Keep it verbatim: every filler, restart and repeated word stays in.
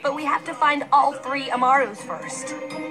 but we have to find all three Amarus first.